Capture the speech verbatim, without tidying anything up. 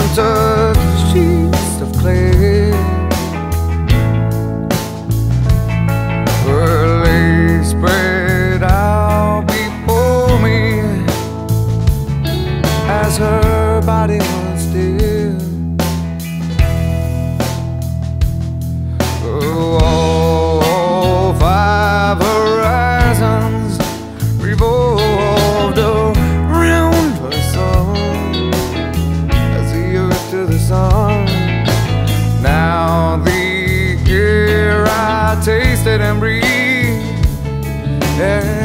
untouched sheets of clay were lay spread out before me as her body was still. Oh, all five horizons revolved around her son as the earth to the sun. Now the air I tasted and breathed, yeah,